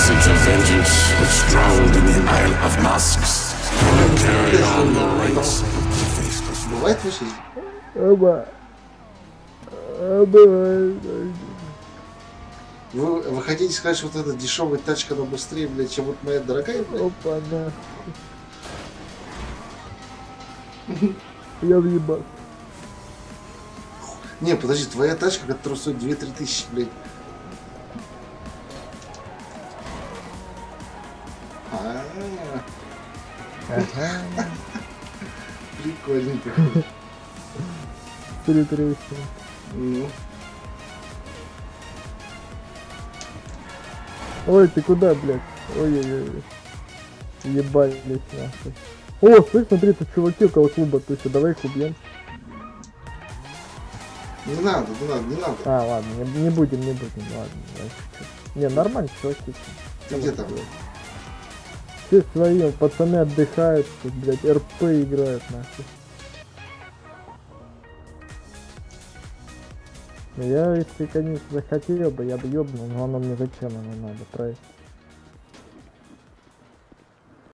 message of vengeance was drowned in the Isle of Masks. Carry on the rights of the faceless. Бывает в жизни? Оба. Бывает. Вы хотите сказать, что вот эта дешевая тачка, она быстрее, блядь, чем вот моя дорогая, блядь? Опа, нахуй. Я въебал. Не, подожди, твоя тачка, которая стоит 2-3 тысячи, блядь. Ага. Прикольненько. Перетрясся. Ну. Ой, ты куда, блядь? Ой-ой-ой. Ебались нахуй. О, слышь, смотри, тут чуваки около клуба тусят. Давай их убьем. Не надо. А, ладно, не будем, ладно. Не, нормально, чуваки. Ты где там? Все свои, пацаны отдыхают, тут, блядь, РП играют, нахуй. Я, если, конечно, захотел бы, я бы ёбнул, но оно мне зачем оно надо, правильно?